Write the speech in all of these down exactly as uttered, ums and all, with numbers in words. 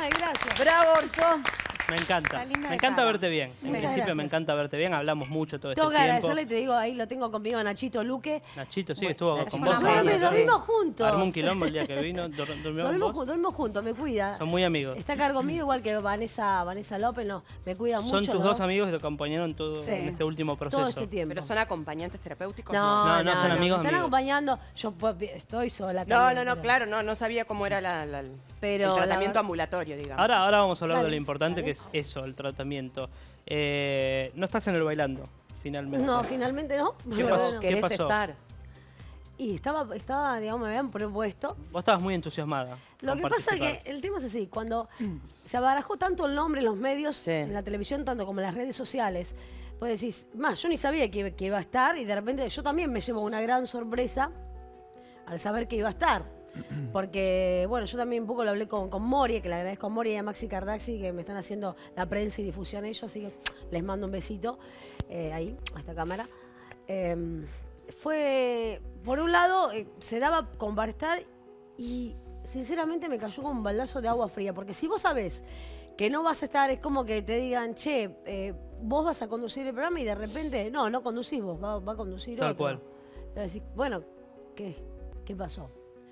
Ay, gracias. Bravo, Orto. Me encanta. Está linda Me de encanta cara. verte bien. En Muchas principio gracias. me encanta verte bien. Hablamos mucho todo este Tengo que tiempo. agradecerle, te digo, ahí lo tengo conmigo a Nachito Luque. Nachito, sí, Bueno, estuvo Nachito con la vos. media, Dormimos, sí. dormimos juntos. Armó un quilombo el día que vino. dur- ¿Durmió con Dormimos, vos? ju- dormimos juntos, me cuida. Son muy amigos. Está a cargo mío, igual que Vanessa, Vanessa López, no, me cuida mucho. Son tus los dos amigos que te acompañaron todo Sí. en este último proceso. todo este tiempo. ¿Pero son acompañantes terapéuticos? No, No, no, no, son no, amigos, me están amigos. acompañando. Yo pues, estoy sola No, también, no, no, pero- claro, no, no sabía cómo era la, la- Pero el la tratamiento verdad- ambulatorio, digamos. Ahora, ahora vamos a hablar de Dale, lo importante dale. que es eso, el tratamiento. Eh, no estás en el bailando, finalmente. No, finalmente no. ¿Qué pero pasó? bueno. ¿Qué ¿Querés pasó? estar? Y estaba, estaba, digamos, me habían propuesto. Vos estabas muy entusiasmada. Lo con que pasa es participar. que el tema es así, cuando se abarajó tanto el nombre en los medios, Sí. en la televisión, tanto como en las redes sociales, pues decís, más, yo ni sabía que, que iba a estar y de repente yo también me llevo una gran sorpresa al saber que iba a estar. Porque, bueno, yo también un poco lo hablé con, con Moria, que le agradezco a Moria y a Maxi Cardaxi, que me están haciendo la prensa y difusión ellos, así que les mando un besito eh, ahí, a esta cámara. Eh, fue, por un lado, eh, se daba con para estar y sinceramente me cayó como un baldazo de agua fría, porque si vos sabés que no vas a estar, es como que te digan, che, eh, vos vas a conducir el programa y de repente, no, no conducís vos, va, va a conducir Tal otro. cual. Y vas a decir, bueno, ¿qué, qué pasó?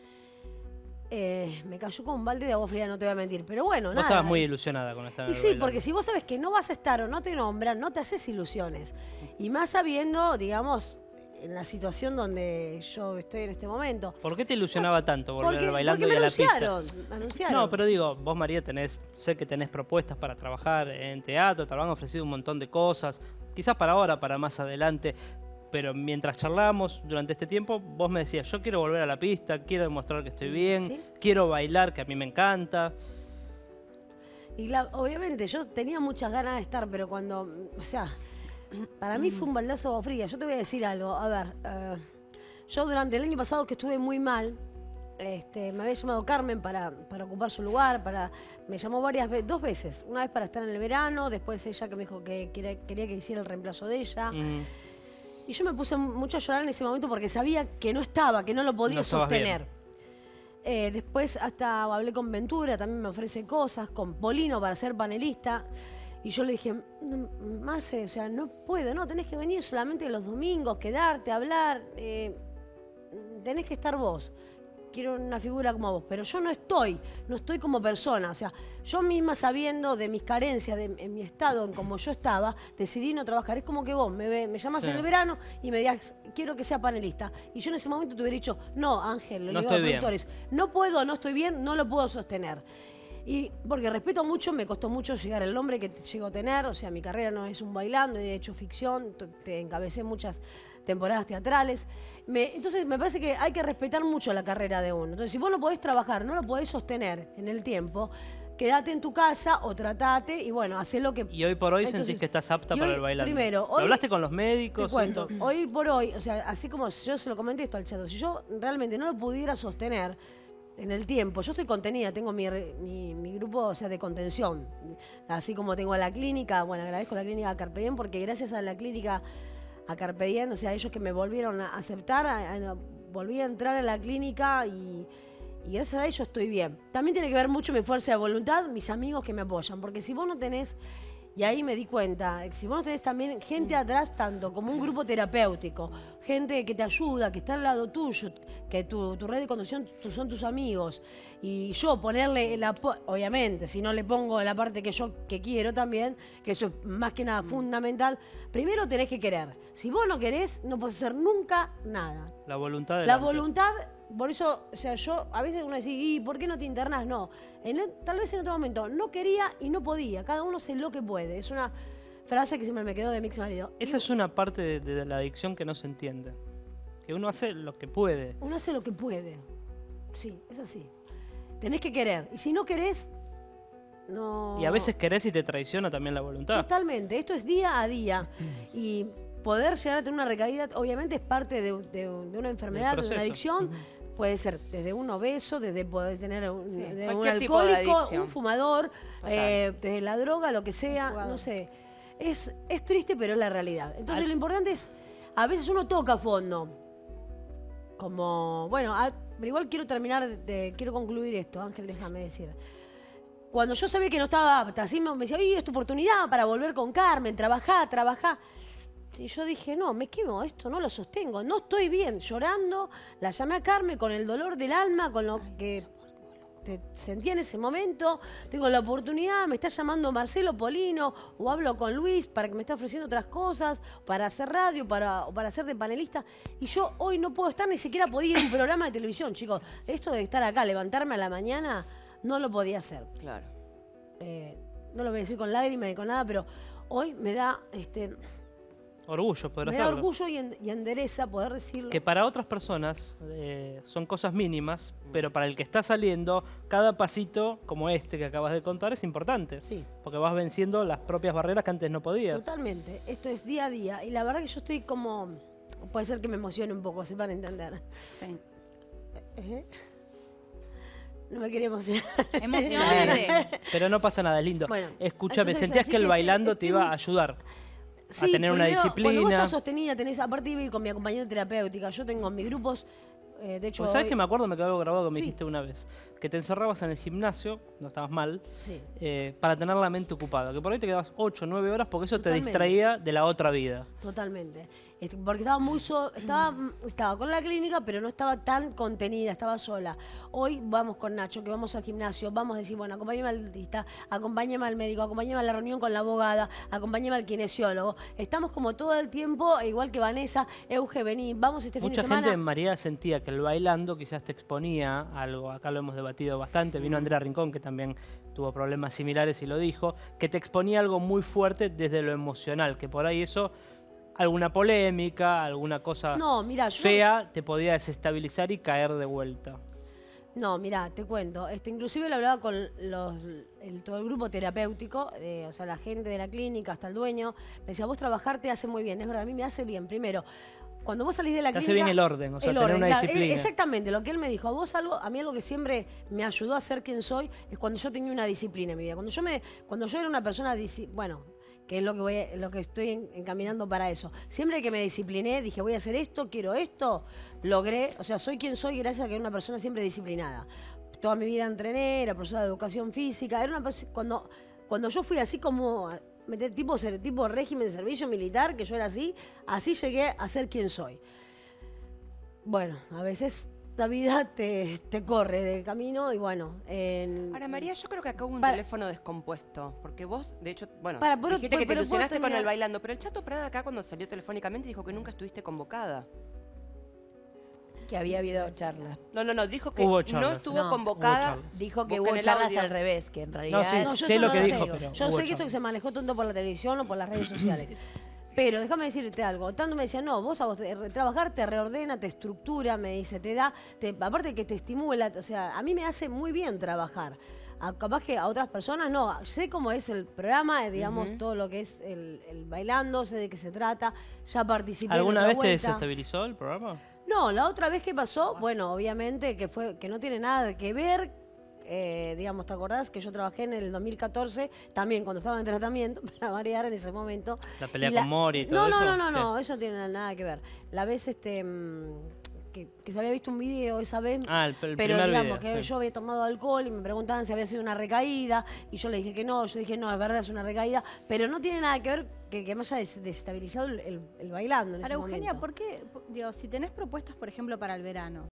Eh, me cayó como un balde de agua fría, no te voy a mentir, pero bueno, Vos nada. estabas muy es- ilusionada con estar en y el sí, bailando. porque si vos sabes que no vas a estar o no te nombran, no te haces ilusiones. Y más sabiendo, digamos, en la situación donde yo estoy en este momento. ¿Por qué te ilusionaba tanto volver Porque, al bailando porque y me a la pista? anunciaron, me anunciaron. No, pero digo, vos María tenés, sé que tenés propuestas para trabajar en teatro, te lo han ofrecido un montón de cosas, quizás para ahora, para más adelante, pero mientras charlábamos durante este tiempo, vos me decías, yo quiero volver a la pista, quiero demostrar que estoy bien, Sí. quiero bailar, que a mí me encanta. Y la- obviamente yo tenía muchas ganas de estar, pero cuando, o sea, para mí fue un baldazo de agua fría. Yo te voy a decir algo, a ver, eh, yo durante el año pasado que estuve muy mal, este, me había llamado Carmen para, para ocupar su lugar, para, me llamó varias veces, dos veces, una vez para estar en el verano, después ella que me dijo que quería, quería que hiciera el reemplazo de ella. Mm, Y yo me puse mucho a llorar en ese momento porque sabía que no estaba, que no lo podía No estabas sostener. Eh, después hasta hablé con Ventura, también me ofrece cosas, con Polino para ser panelista. Y yo le dije, "No, Marce, o sea, no puedo, no, tenés que venir solamente los domingos, quedarte, hablar, eh, tenés que estar vos. Quiero una figura como vos, pero yo no estoy, no estoy como persona. O sea, yo misma sabiendo de mis carencias, de, en mi estado, en como yo estaba, decidí no trabajar. Es como que vos me, ve- me llamas Sí. en el verano y me digas, quiero que sea panelista. Y yo en ese momento te hubiera dicho, no, Ángel, lo No digo a los estoy bien. productores, no puedo, no estoy bien, no lo puedo sostener. Y porque respeto mucho, me costó mucho llegar al nombre que llego a tener. O sea, mi carrera no es un bailando, he hecho ficción, t- te encabecé muchas temporadas teatrales. Me- entonces me parece que hay que respetar mucho la carrera de uno. Entonces, si vos no podés trabajar, no lo podés sostener en el tiempo, quédate en tu casa o tratate y bueno, hacé lo que... Y hoy por hoy Entonces, sentís que estás apta y para hoy, el bailando. Primero, ¿Lo hoy, hablaste con los te médicos? cuento, hoy por hoy, o sea, así como yo se lo comenté esto al chato, si yo realmente no lo pudiera sostener en el tiempo, yo estoy contenida, tengo mi, re- mi, mi grupo, o sea, de contención, así como tengo a la clínica, bueno, agradezco a la clínica Carpe Diem porque gracias a la clínica a Carpe Diem, o sea, ellos que me volvieron a aceptar, a- a- volví a entrar a la clínica y, y gracias a ellos estoy bien. También tiene que ver mucho mi fuerza de voluntad, mis amigos que me apoyan, porque si vos no tenés, y ahí me di cuenta, si vos no tenés también gente atrás, tanto como un grupo terapéutico, gente que te ayuda, que está al lado tuyo, que tu, tu red de conducción tu- son tus amigos, y yo ponerle el apoyo, obviamente, si no le pongo la parte que yo que quiero también, que eso es más que nada fundamental, primero tenés que querer. Si vos no querés, no podés hacer nunca nada. La voluntad de La voluntad, por eso, o sea, yo a veces uno dice, ¿y por qué no te internás? No, en el- tal vez en otro momento no quería y no podía. Cada uno hace lo que puede. Es una frase que siempre me quedó de mi ex marido. Esa es una parte de, de la adicción que no se entiende. Que uno hace lo que puede. Uno hace lo que puede. Sí, es así. Tenés que querer. Y si no querés, no... Y a veces querés y te traiciona también la voluntad. Totalmente, esto es día a día. Y poder llegar a tener una recaída, obviamente es parte de, de- de una enfermedad, de una proceso. adicción. Puede ser desde un obeso, desde poder tener un, Sí, de un cualquier tipo de alcohólico, adicción. un fumador, Total. eh, desde la droga, lo que sea, jugador. no sé. Es, es triste, pero es la realidad. Entonces Al- lo importante es, a veces uno toca a fondo. Como, bueno, a- pero igual quiero terminar, de- quiero concluir esto, Ángel, déjame decir. cuando yo sabía que no estaba apta, así me, me decía, oye, es tu oportunidad para volver con Carmen, trabajá, trabajá. Y yo dije, no, me quemo, esto no lo sostengo, no estoy bien, llorando, la llamé a Carmen con el dolor del alma, con lo que te sentía en ese momento, tengo la oportunidad, me está llamando Marcelo Polino, o hablo con Luis para que me esté ofreciendo otras cosas, para hacer radio, para, o para ser de panelista, y yo hoy no puedo estar, ni siquiera podía ir a un programa de televisión, chicos. Esto de estar acá, levantarme a la mañana, no lo podía hacer. Claro. Eh, no lo voy a decir con lágrimas ni con nada, pero hoy me da... este Orgullo poder Me da hacerlo. orgullo y, en- y endereza poder decirlo. Que para otras personas eh, son cosas mínimas, pero para el que está saliendo, cada pasito como este que acabas de contar es importante. Sí. Porque vas venciendo las propias barreras que antes no podías. Totalmente. Esto es día a día. Y la verdad que yo estoy como... Puede ser que me emocione un poco, se van a entender. Sí. ¿Eh? No me quería emocionar. Emocionate. Pero no pasa nada, es lindo. Bueno, Escúchame, entonces, sentías así que el que bailando estoy- te iba estoy a muy- ayudar Sí, a tener una primero, Cuando vos disciplina. estás sostenida, tenés, aparte iba a ir con mi acompañante terapéutica. Yo tengo mis grupos, eh, de hecho... Pues, ¿sabes hoy- que me acuerdo? Me quedó algo grabado que me Sí. dijiste una vez. Que te encerrabas en el gimnasio, no estabas mal, Sí. eh, para tener la mente ocupada. Que por ahí te quedabas ocho o nueve horas porque eso Totalmente. te distraía de la otra vida. Totalmente. Este, Porque estaba muy so- estaba, estaba con la clínica, pero no estaba tan contenida, estaba sola. Hoy vamos con Nacho, que vamos al gimnasio, vamos a decir, bueno, acompáñame al dentista, acompáñame al médico, acompáñame a la reunión con la abogada, acompáñame al kinesiólogo. Estamos como todo el tiempo, igual que Vanessa, Euge, vení, vamos este fin Mucha de semana. gente en María sentía que el bailando quizás te exponía a algo, acá lo hemos debatido bastante, vino Andrea Rincón que también tuvo problemas similares y lo dijo, que te exponía algo muy fuerte desde lo emocional, que por ahí eso, alguna polémica, alguna cosa No, mira, yo... fea, te podía desestabilizar y caer de vuelta. No, mira, te cuento. Este, inclusive lo hablaba con los, el, todo el grupo terapéutico, eh, o sea, la gente de la clínica, hasta el dueño. Me decía, vos trabajar te hace muy bien. Es verdad, a mí me hace bien. Primero, cuando vos salís de la Te hace clínica... bien el orden, o sea, el tener orden, una claro, disciplina. eh, Exactamente, lo que él me dijo. A vos algo, a mí algo que siempre me ayudó a ser quien soy es cuando yo tenía una disciplina en mi vida. Cuando yo, me, cuando yo era una persona... disi- Bueno... que es lo que voy a- lo que estoy en- encaminando para eso. Siempre que me discipliné, dije, voy a hacer esto, quiero esto, logré, o sea, soy quien soy gracias a que era una persona siempre disciplinada. Toda mi vida entrené, era profesora de educación física, era una perso- cuando cuando yo fui así como a- meter tipo ser- tipo régimen de servicio militar, que yo era así, así llegué a ser quien soy. Bueno, a veces la vida te, te corre de camino y bueno, en- Ahora, María, yo creo que acá hubo un Para- teléfono descompuesto. Porque vos, de hecho, bueno, Para, pero- dijiste que pero- te pero ¿puedo ilusionaste con terminar? el bailando. Pero el Chato Prada acá, cuando salió telefónicamente, dijo que nunca estuviste convocada. Que había habido charlas. No, no, no, dijo que Hubo no charlas. estuvo No, convocada. hubo charlas. Dijo que Busquen hubo el charlas audio. al revés, que en realidad... No, sí, No, yo sé eso lo no que sé. dijo, pero Yo hubo sé que esto charlas. que se manejó tanto por la televisión o por las redes sociales. Pero déjame decirte algo. Tanto me decía, no, vos a vos te- re- trabajar te reordena, te estructura, me dice, te da, te, aparte que te estimula, o sea, a mí me hace muy bien trabajar. A- capaz que a otras personas no. Sé cómo es el programa, eh, digamos, todo lo que es el, el bailando, sé de qué se trata, ya participé ¿Alguna en vez otra te vuelta. desestabilizó el programa? No, la otra vez que pasó, bueno, obviamente que fue que no tiene nada que ver, eh, digamos, ¿te acordás que yo trabajé en el dos mil catorce, también cuando estaba en tratamiento, para variar en ese momento? La pelea Y con Mori y todo no, eso. No, no, no, ¿Qué? no, eso no tiene nada que ver. La vez, este, mm, que, que se había visto un video esa vez, Ah, el, el pero primer digamos video. que sí. yo había tomado alcohol y me preguntaban si había sido una recaída y yo le dije que no, yo dije no, es verdad, es una recaída, pero no tiene nada que ver que, que me haya des- desestabilizado el, el- el bailando en Ahora, ese Eugenia, momento. ¿por qué? Digo, si tenés propuestas, por ejemplo, para el verano,